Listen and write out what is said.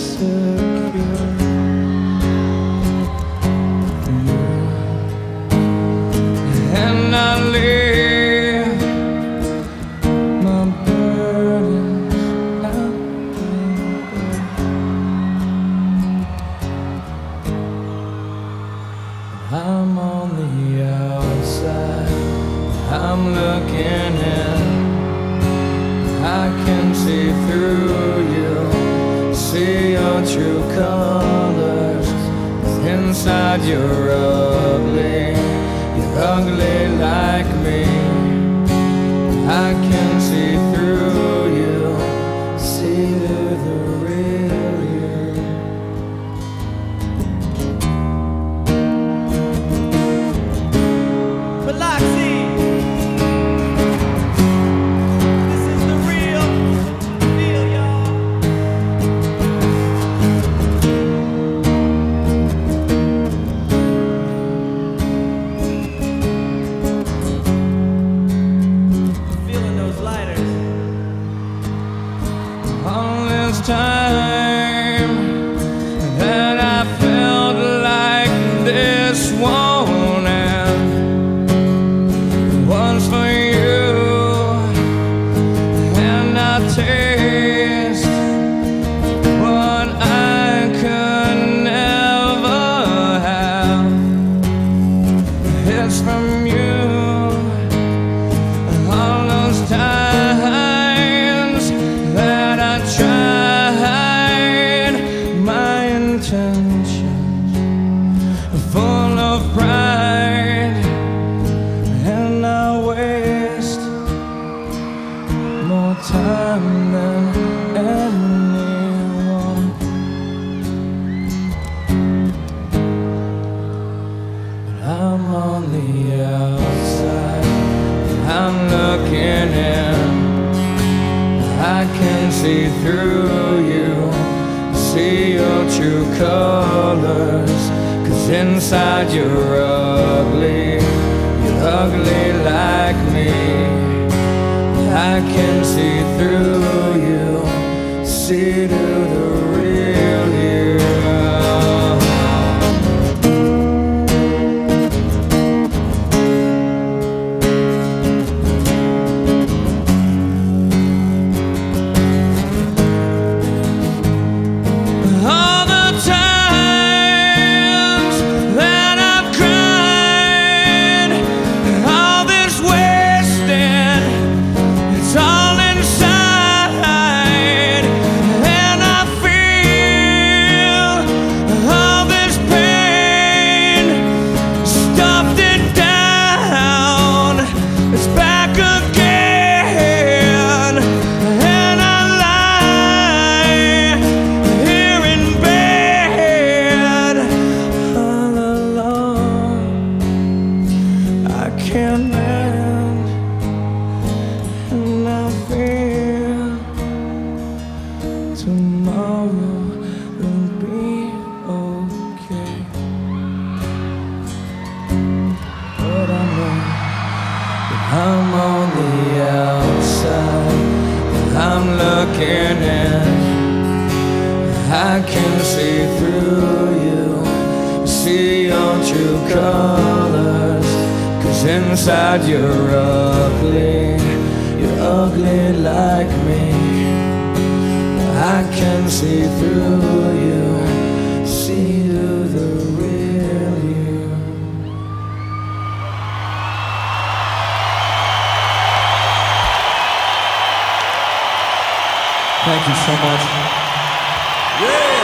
secure. And I leave my burdens out there. I'm on the outside, I'm looking in. I can see through you, see your true colors. Inside you're ugly like me. I can see through you, see through the real you. Biloxi, this is the real deal, y'all. Feeling those lighters. All this time that I felt like this won't end was for you, and I taste what I could never have. It's from you. All those times that I tried my intentions, full of pride, and I waste more time than anyone. But I'm on the outside, I'm looking in. I can see through you, see your true colors. 'Cause inside you're ugly like me. I can see through you, see through the real you. All the times that I've cried, all this wasted, it's all inside. And I feel all this pain, stuffed it down, it's back again. And I lie here in bed all alone. I can't mend, and I fear tomorrow will be okay. But I know that I'm on the outside, and I'm looking in. I can see through you, see your true colors. 'Cause inside you're ugly like me. I can see through you, see through the real you. Thank you so much. Yeah.